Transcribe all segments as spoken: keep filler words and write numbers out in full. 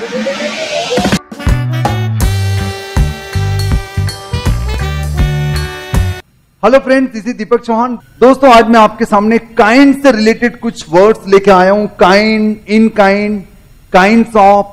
Hello friends, this is Deepak Chauhan. दोस्तों, आज मैं आपके सामने काइंड से रिलेटेड कुछ वर्ड्स लेके आया हूं। Kind, in kind, kinds of.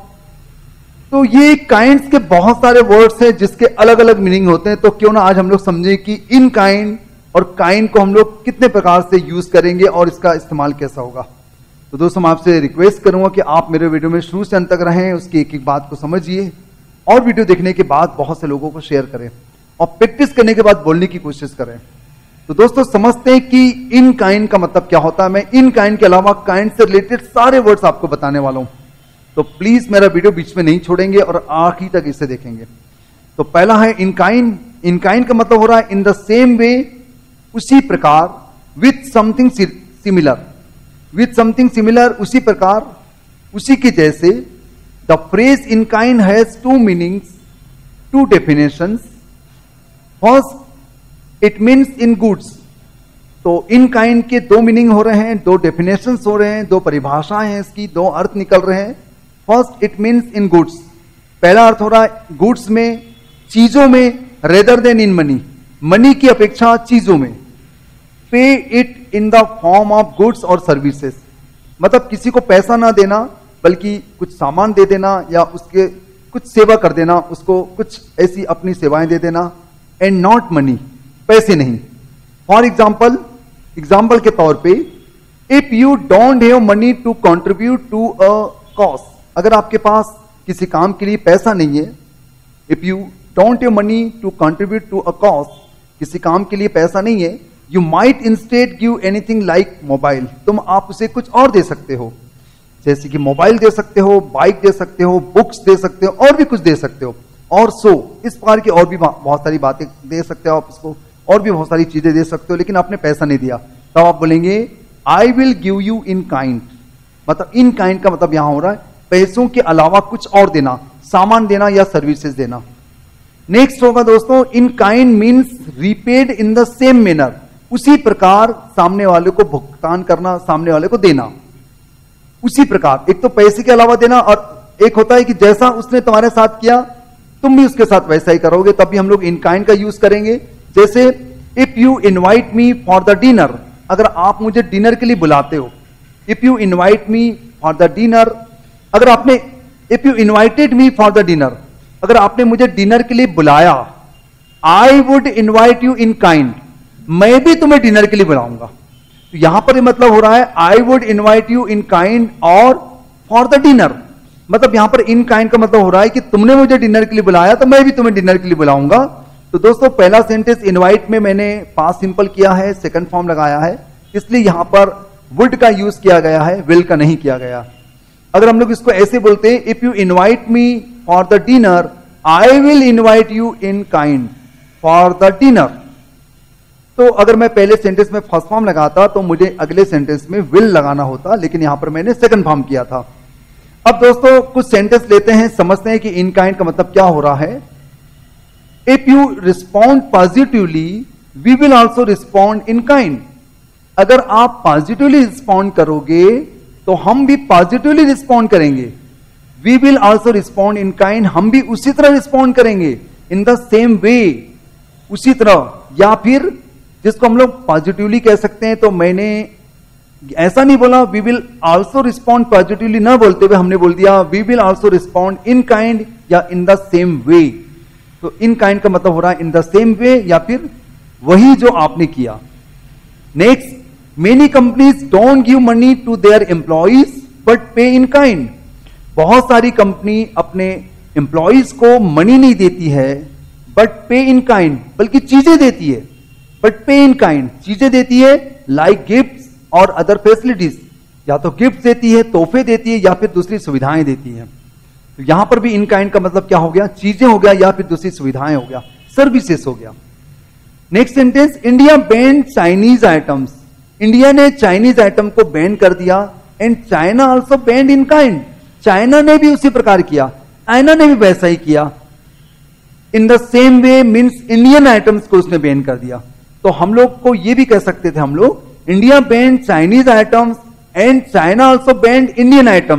तो ये काइंड्स के बहुत सारे वर्ड्स हैं जिसके अलग अलग मीनिंग होते हैं। तो क्यों ना आज हम लोग समझें कि इन काइंड और काइंड को हम लोग कितने प्रकार से यूज करेंगे और इसका इस्तेमाल कैसा होगा। तो दोस्तों, मैं आपसे रिक्वेस्ट करूंगा कि आप मेरे वीडियो में शुरू से अंत तक रहें, उसकी एक एक बात को समझिए और वीडियो देखने के बाद बहुत से लोगों को शेयर करें और प्रैक्टिस करने के बाद बोलने की कोशिश करें। तो दोस्तों, समझते हैं कि इन काइंड का मतलब क्या होता है। मैं इन काइंड के अलावा काइंड से रिलेटेड सारे वर्ड्स आपको बताने वाला हूं, तो प्लीज मेरा वीडियो बीच में नहीं छोड़ेंगे और आखिरी तक इसे देखेंगे। तो पहला है इन काइंड। इन काइंड का मतलब हो रहा है इन द सेम वे, उसी प्रकार, with something similar. With something similar, उसी प्रकार, उसी के जैसे। The phrase in kind has two meanings, two definitions. First, it means in goods. तो इन काइंड के दो मीनिंग हो रहे हैं, दो डेफिनेशंस हो रहे हैं, दो परिभाषाएं हैं इसकी, दो अर्थ निकल रहे हैं। First, it means in goods. पहला अर्थ हो रहा है गुड्स में, चीजों में, rather than in money, money की अपेक्षा चीजों में। Pay it in the form of goods और सर्विसेज, मतलब किसी को पैसा ना देना बल्कि कुछ सामान दे देना या उसके कुछ सेवा कर देना, उसको कुछ ऐसी अपनी सेवाएं दे देना। एंड नॉट मनी, पैसे नहीं। फॉर एग्जाम्पल, एग्जाम्पल के तौर पे, if you don't have money to contribute to a cause, अगर आपके पास किसी काम के लिए पैसा नहीं है, if you don't have money to contribute to a cause, किसी काम के लिए पैसा नहीं है, you might instead give anything like mobile, तुम आप उसे कुछ और दे सकते हो, जैसे कि मोबाइल दे सकते हो, बाइक दे सकते हो, बुक्स दे सकते हो, और भी कुछ दे सकते हो। और सो इस प्रकार की और भी बहुत सारी बातें दे सकते हो आप इसको, और भी बहुत सारी चीजें दे सकते हो, लेकिन आपने पैसा नहीं दिया, तब तो आप बोलेंगे I will give you in kind. मतलब इन काइंड का मतलब यहां हो रहा है पैसों के अलावा कुछ और देना, सामान देना या सर्विसेज देना। नेक्स्ट होगा दोस्तों, in kind means repaid in the same manner, उसी प्रकार सामने वाले को भुगतान करना, सामने वाले को देना उसी प्रकार। एक तो पैसे के अलावा देना, और एक होता है कि जैसा उसने तुम्हारे साथ किया तुम भी उसके साथ वैसा ही करोगे, तब भी हम लोग इन काइंड का यूज करेंगे। जैसे if you invite me for the dinner, अगर आप मुझे डिनर के लिए बुलाते हो, if you invite me for the dinner, अगर आपने, if you invited me for the dinner, अगर आपने मुझे डिनर के लिए बुलाया, I would invite you in kind, मैं भी तुम्हें डिनर के लिए बुलाऊंगा। तो यहां पर ये मतलब हो रहा है I would invite you in kind और फॉर द डिनर, मतलब यहां पर इन काइंड का मतलब हो रहा है कि तुमने मुझे डिनर के लिए बुलाया तो मैं भी तुम्हें डिनर के लिए बुलाऊंगा। तो दोस्तों, पहला सेंटेंस इनवाइट में मैंने पास्ट सिंपल किया है, सेकंड फॉर्म लगाया है, इसलिए यहां पर वुड का यूज किया गया है, विल का नहीं किया गया। अगर हम लोग इसको ऐसे बोलते हैं, if you invite me for the dinner I will invite you in kind for the dinner. तो अगर मैं पहले सेंटेंस में फर्स्ट फॉर्म लगाता तो मुझे अगले सेंटेंस में विल लगाना होता, लेकिन यहां पर मैंने सेकंड फॉर्म किया था। अब दोस्तों, कुछ सेंटेंस लेते हैं, समझते हैं कि इन काइंड का मतलब क्या हो रहा है। If you respond positively we will also respond in kind, अगर आप पॉजिटिवली रिस्पॉन्ड करोगे तो हम भी पॉजिटिवली रिस्पॉन्ड करेंगे। We will also respond in kind, हम भी उसी तरह रिस्पॉन्ड करेंगे, इन द सेम वे, उसी तरह। या फिर जिसको हम लोग पॉजिटिवली कह सकते हैं, तो मैंने ऐसा नहीं बोला we will also respond positively, ना बोलते हुए हमने बोल दिया we will also respond in kind या इन द सेम वे। तो इन काइंड का मतलब हो रहा है इन द सेम वे या फिर वही जो आपने किया। Next, many companies don't give money to their employees but pay in kind, बहुत सारी कंपनी अपने एम्प्लॉइज को मनी नहीं देती है बट पे इन काइंड, बल्कि चीजें देती है, बट पे इन काइंड, चीजें देती है, लाइक गिफ्ट और अदर फैसिलिटीज, या तो गिफ्ट देती है, तोहफे देती है, या फिर दूसरी सुविधाएं देती है। तो यहां पर भी इन काइंड का मतलब क्या हो गया, चीजें हो गया या फिर दूसरी सुविधाएं हो गया, सर्विसेज हो गया। Next sentence, India ban Chinese items, India ने चाइनीज आइटम को बैन कर दिया। And China also ban in kind, चाइना ने भी उसी प्रकार किया, चाइना ने भी वैसा ही किया। In the same way means Indian items को उसने बैन कर दिया। तो हम लोग को ये भी कह सकते थे हम लोग, India ban Chinese items and China also ban Indian items.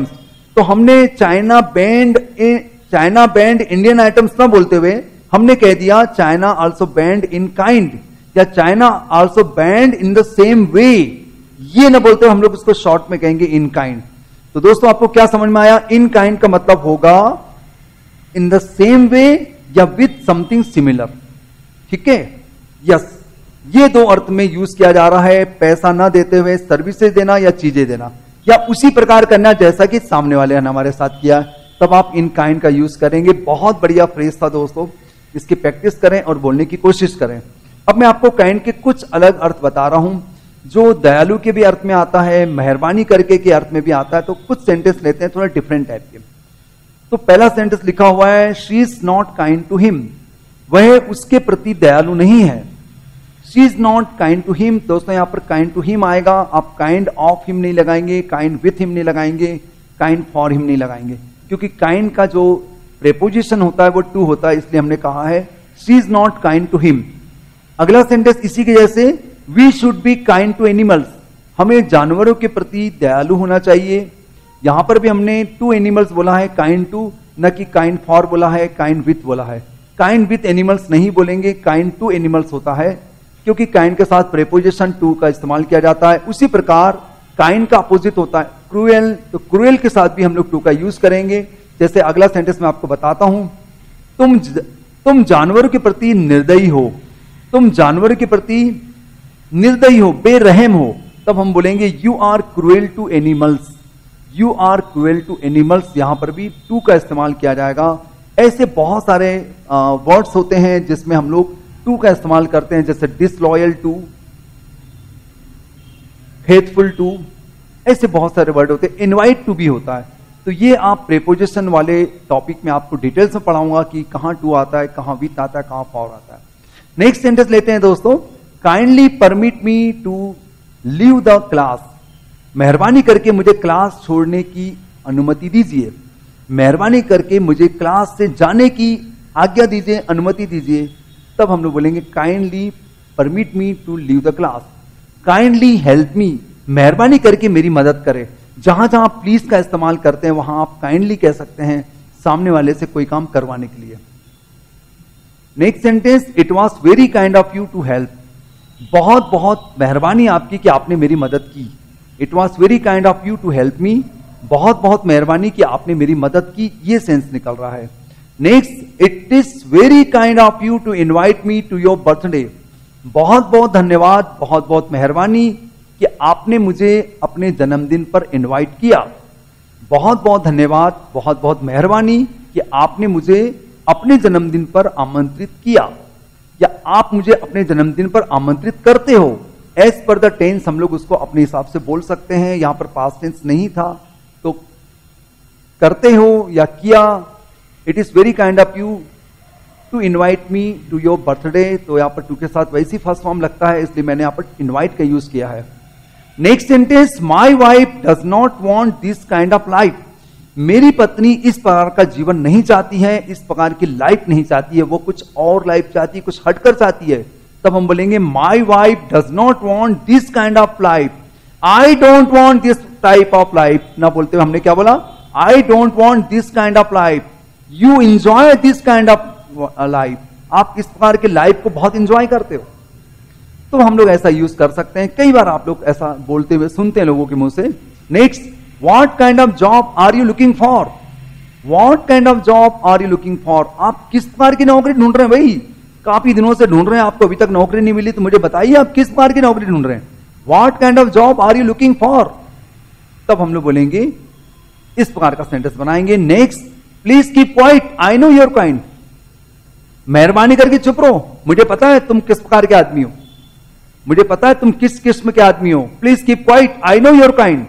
तो हमने China banned China banned Indian items ना बोलते हुए हमने कह दिया China also banned in kind या China also banned in the same way. ये ना बोलते हुए हम लोग उसको शॉर्ट में कहेंगे इन काइंड। तो दोस्तों आपको क्या समझ में आया? इन काइंड का मतलब होगा इन द सेम वे या विथ समथिंग सिमिलर। ठीक है, यस, ये दो अर्थ में यूज किया जा रहा है, पैसा ना देते हुए सर्विसेज देना या चीजें देना या उसी प्रकार करना जैसा कि सामने वाले ने हमारे साथ किया, तब आप इन काइंड का यूज करेंगे। बहुत बढ़िया फ्रेज था दोस्तों, इसकी प्रैक्टिस करें और बोलने की कोशिश करें। अब मैं आपको काइंड के कुछ अलग अर्थ बता रहा हूं जो दयालु के भी अर्थ में आता है, मेहरबानी करके के अर्थ में भी आता है। तो कुछ सेंटेंस लेते हैं थोड़ा डिफरेंट टाइप के। तो पहला सेंटेंस लिखा हुआ है she is not kind to him, वह उसके प्रति दयालु नहीं है। She is not kind to him, दोस्तों यहां पर काइंड टू हिम आएगा, आप काइंड ऑफ हिम नहीं लगाएंगे, काइंड विथ हिम नहीं लगाएंगे, काइंड फॉर हिम नहीं लगाएंगे, क्योंकि काइंड का जो प्रेपोजिशन होता है वो टू होता है, इसलिए हमने कहा है she is not kind to him. अगला सेंटेंस इसी के जैसे, we should be kind to animals, हमें जानवरों के प्रति दयालु होना चाहिए। यहां पर भी हमने टू एनिमल्स बोला है, काइंड टू, न कि काइंड फॉर बोला है, काइंड विथ बोला है। काइंड विथ एनिमल्स नहीं बोलेंगे, काइंड टू एनिमल्स होता है, क्योंकि काइंड के साथ प्रेपोजिशन टू का इस्तेमाल किया जाता है। उसी प्रकार काइंड का अपोजिट होता है क्रूएल, तो क्रूएल के साथ भी हम लोग टू का यूज करेंगे। जैसे अगला सेंटेंस मैं आपको बताता हूं, तुम तुम जानवरों के प्रति निर्दयी हो, तुम जानवरों के प्रति निर्दयी हो, बेरहम हो, तब हम बोलेंगे you are cruel to animals, you are cruel to animals. यहां पर भी टू का इस्तेमाल किया जाएगा। ऐसे बहुत सारे वर्ड्स होते हैं जिसमें हम लोग टू का इस्तेमाल करते हैं, जैसे डिसलॉयल टू, फेथफुल टू, ऐसे बहुत सारे वर्ड होते हैं। इनवाइट टू भी होता है। तो ये आप प्रेपोजिशन वाले टॉपिक में आपको डिटेल्स में पढ़ाऊंगा कि कहां टू आता है, कहां विथ आता है, कहां फॉर आता है। नेक्स्ट सेंटेंस लेते हैं दोस्तों, kindly permit me to leave the class, मेहरबानी करके मुझे क्लास छोड़ने की अनुमति दीजिए, मेहरबानी करके मुझे क्लास से जाने की आज्ञा दीजिए, अनुमति दीजिए। तब हम लोग बोलेंगे kindly permit me to leave the class. Kindly help me, मेहरबानी करके मेरी मदद करे। जहां जहां प्लीज का इस्तेमाल करते हैं वहां आप काइंडली कह सकते हैं सामने वाले से कोई काम करवाने के लिए। Next sentence, it was very kind of you to help, बहुत बहुत मेहरबानी आपकी कि आपने मेरी मदद की। It was very kind of you to help me, बहुत बहुत मेहरबानी कि आपने मेरी मदद की, ये सेंस निकल रहा है। Next, it is very kind of you to invite me to your birthday, बहुत बहुत धन्यवाद, बहुत बहुत मेहरबानी कि आपने मुझे अपने जन्मदिन पर इनवाइट किया। बहुत बहुत धन्यवाद, बहुत बहुत मेहरबानी कि आपने मुझे अपने जन्मदिन पर आमंत्रित किया, या आप मुझे अपने जन्मदिन पर आमंत्रित करते हो। एज पर द टेंस हम लोग उसको अपने हिसाब से बोल सकते हैं। यहां पर पास्ट टेंस नहीं था तो करते हो या किया। It is very kind of you to invite me to your birthday, तो यहां पर टू के साथ वैसी फर्स्ट फॉर्म लगता है, इसलिए मैंने यहां पर इनवाइट का यूज किया है। Next sentence, my wife does not want this kind of life, मेरी पत्नी इस प्रकार का जीवन नहीं चाहती है, इस प्रकार की लाइफ नहीं चाहती है, वो कुछ और लाइफ चाहती है, कुछ हटकर चाहती है। तब हम बोलेंगे my wife does not want this kind of life, I don't want this type of life. ना बोलते हुए हमने क्या बोला, I don't want this kind of life, you enjoy this kind of life, आप इस प्रकार के लाइफ को बहुत एंजॉय करते हो। तो हम लोग ऐसा यूज कर सकते हैं। कई बार आप लोग ऐसा बोलते हुए सुनते हैं लोगों के मुंह से। Next, what kind of job are you looking for, what kind of job are you looking for, आप किस प्रकार की नौकरी ढूंढ रहे हैं भाई, काफी दिनों से ढूंढ रहे हैं, आपको अभी तक नौकरी नहीं मिली, तो मुझे बताइए आप किस प्रकार की नौकरी ढूंढ रहे हैं। What kind of job are you looking for, तब हम लोग बोलेंगे इस प्रकार का सेंटेंस बनाएंगे। Next, please keep quiet, I know your kind, मेहरबानी करके चुप रहो, मुझे पता है तुम किस प्रकार के आदमी हो, मुझे पता है तुम किस किस्म के आदमी हो। Please keep quiet, I know your kind.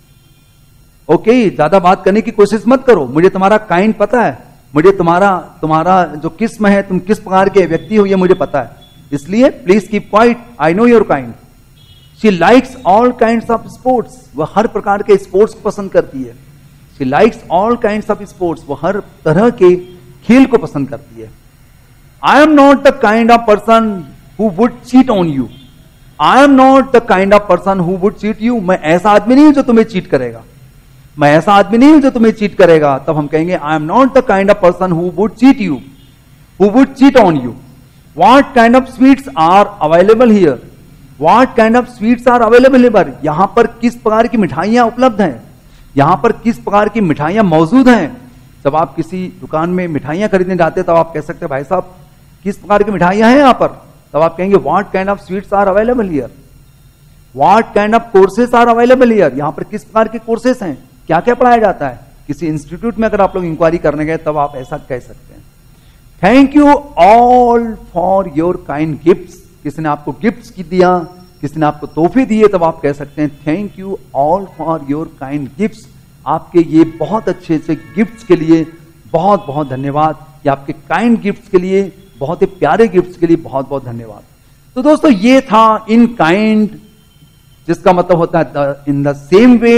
Okay, ज्यादा बात करने की कोशिश मत करो, मुझे तुम्हारा काइंड पता है, मुझे तुम्हारा तुम्हारा जो किस्म है, तुम किस प्रकार के व्यक्ति हो, ये मुझे पता है, इसलिए please keep quiet, I know your kind. She likes all kinds of sports, वह हर प्रकार के स्पोर्ट्स को पसंद करती है। She likes all kinds of sports, वह हर तरह के खेल को पसंद करती है। I am not the kind of person who would cheat on you, I am not the kind of person who would cheat you, मैं ऐसा आदमी नहीं हूं जो तुम्हें चीट करेगा। मैं ऐसा आदमी नहीं हूं जो तुम्हें चीट करेगा, तब हम कहेंगे I am not the kind of person who would cheat you, who would cheat on you. What kind of sweets are available here, what kind of sweets are available here, यहां पर किस प्रकार की मिठाइयां उपलब्ध हैं, यहां पर किस प्रकार की मिठाइयां मौजूद हैं। जब आप किसी दुकान में मिठाइयां खरीदने जाते हैं तब आप कह सकते हैं भाई साहब किस प्रकार की मिठाइयां हैं यहां पर, तब आप कहेंगे what kind of sweets are available here, what kind of courses are available here, यहां पर किस प्रकार के कोर्सेस हैं, क्या क्या पढ़ाया जाता है। किसी इंस्टीट्यूट में अगर आप लोग इंक्वायरी करने गए तब आप ऐसा कह सकते हैं। Thank you all for your kind gifts, किसी ने आपको गिफ्ट्स की दिया, किसी ने आपको तोहफे दिए, तब आप कह सकते हैं thank you all for your kind gifts, आपके ये बहुत अच्छे अच्छे गिफ्ट्स के लिए बहुत बहुत धन्यवाद, या आपके काइंड गिफ्ट्स के लिए, बहुत ही प्यारे गिफ्ट्स के लिए बहुत बहुत धन्यवाद। तो दोस्तों ये था इन काइंड, जिसका मतलब होता है इन द सेम वे,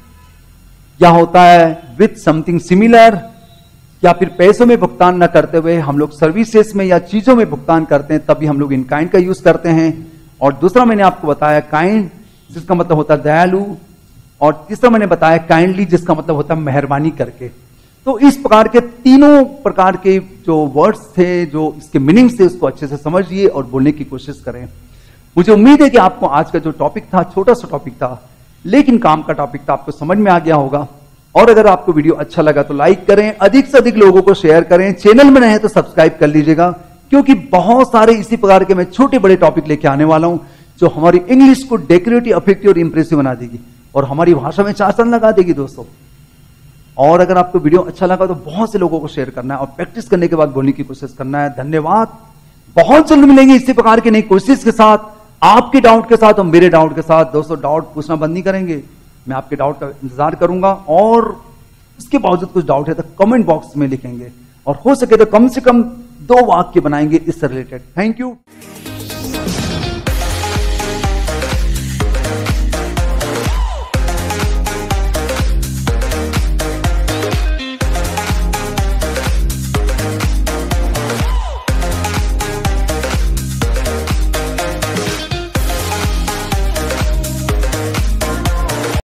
या होता है विथ समथिंग सिमिलर, या फिर पैसों में भुगतान न करते हुए हम लोग सर्विसेज में या चीजों में भुगतान करते हैं, तभी हम लोग इन काइंड का यूज करते हैं। और दूसरा मैंने आपको बताया काइंड, जिसका मतलब होता है दयालु, और तीसरा मैंने बताया काइंडली, जिसका मतलब होता है मेहरबानी करके। तो इस प्रकार के तीनों प्रकार के जो वर्ड्स थे, जो इसके मीनिंग्स थे, उसको अच्छे से समझिए और बोलने की कोशिश करें। मुझे उम्मीद है कि आपको आज का जो टॉपिक था, छोटा सा टॉपिक था लेकिन काम का टॉपिक था, आपको समझ में आ गया होगा। और अगर आपको वीडियो अच्छा लगा तो लाइक करें, अधिक से अधिक लोगों को शेयर करें, चैनल में नए हैं तो सब्सक्राइब कर लीजिएगा, क्योंकि बहुत सारे इसी प्रकार के मैं छोटे बड़े टॉपिक लेके आने वाला हूं जो हमारी इंग्लिश को डेकोरेटिव, अफेक्टिव और इंप्रेसिव बना देगी और हमारी भाषा में चार चांद लगा देगी दोस्तों। और अगर आपको वीडियो अच्छा लगा तो बहुत से लोगों को शेयर करना है और प्रैक्टिस करने के बाद बोलने की कोशिश करना है। धन्यवाद। बहुत जल्द मिलेंगे इसी प्रकार की नई कोशिश के साथ, आपके डाउट के साथ और मेरे डाउट के साथ। दोस्तों डाउट पूछना बंद नहीं करेंगे, मैं आपके डाउट का इंतजार करूंगा, और इसके बावजूद कुछ डाउट है तो कमेंट बॉक्स में लिखेंगे, और हो सके तो कम से कम दो वाक्य बनाएंगे इससे रिलेटेड। Thank you.